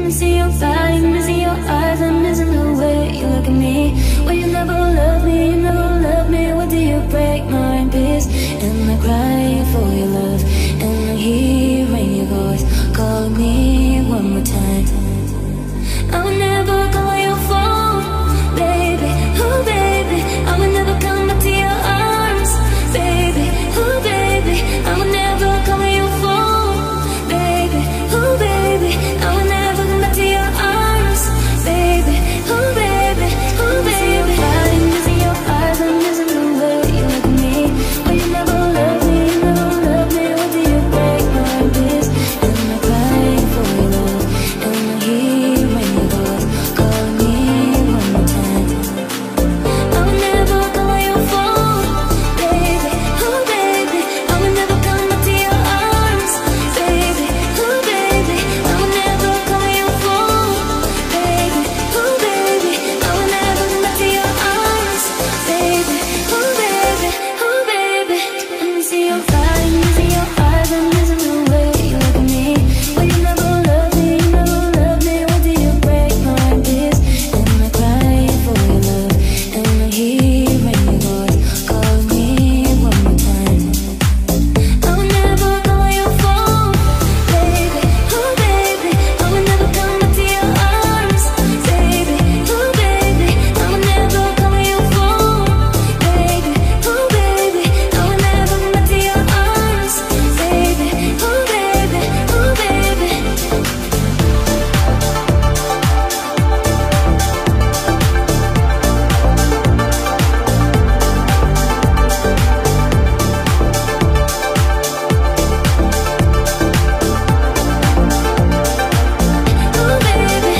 see your body, missing your eyes, I'm missing the way you look at me. Well, you never loved me, you never loved me. What do you break my in peace? And I cry for your love, and I hearing your voice calling me one more time. I would never call your phone, baby, oh baby. I would never come back to your arms, baby, oh baby. I would never call your phone, baby, oh baby. I would never come back to your arms, baby, oh baby, oh baby. I'm missing your eyes, I'm missing the way you look at me. Well, you never loved me, you never loved me. What do you break my peace? And I cry for your love, and I hear when your voice calling me one more time. I would never call your phone, baby, oh baby. I would never come back to your arms, baby, oh baby. I would never call your phone, baby, oh baby. I would never come back to your arms, baby, oh baby, oh baby. Let me see your body, missing your eyes, I'm missing the way you look at me. Well, you never loved me, you never loved me. What do you break my peace? And I cry for your love, and I hear when your voice calling me one more time. I would never call your phone, baby, oh baby. I would never come back to your arms, baby, oh baby. I would never call your phone, baby, oh baby. I would never come back to your arms, baby, oh baby, oh baby. Oh baby.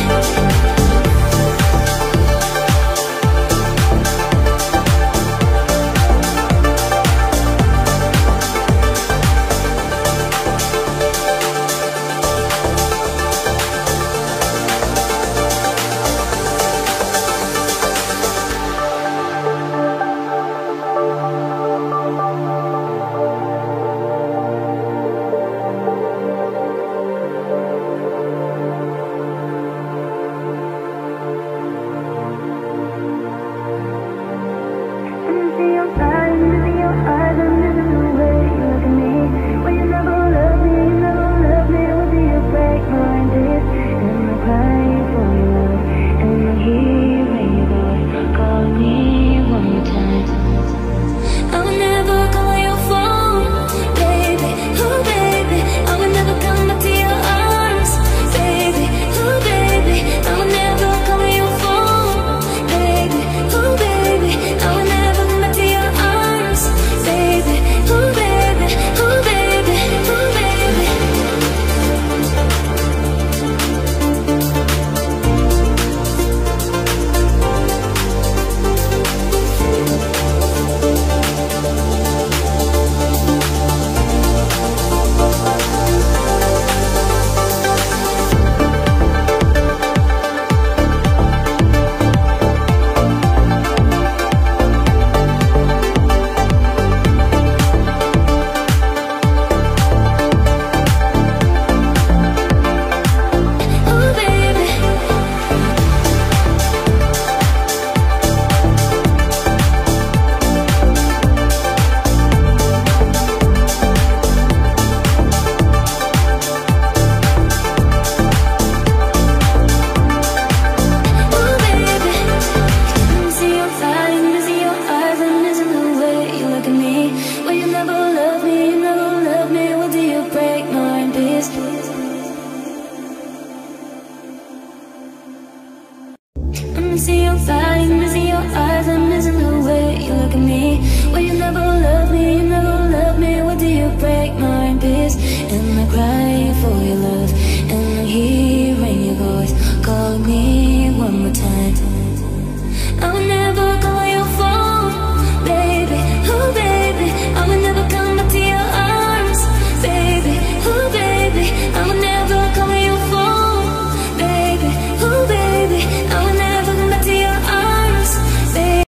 See